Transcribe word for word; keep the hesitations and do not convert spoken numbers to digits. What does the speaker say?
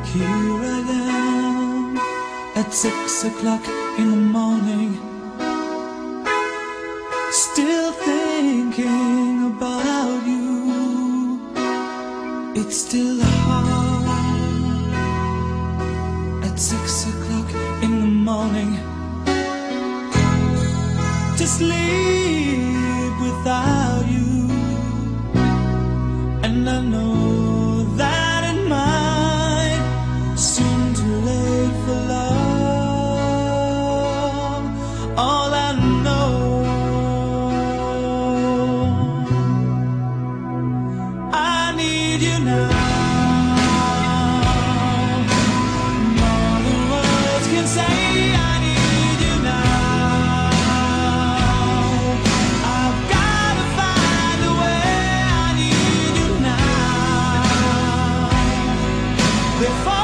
Here I am at six o'clock in the morning, still thinking about you. It's still hard at six o'clock in the morning to sleep without you. And I know that it might seem too late for love. All I know, I need you now, more than words can say. I need you now. I've gotta find a way. I need you now before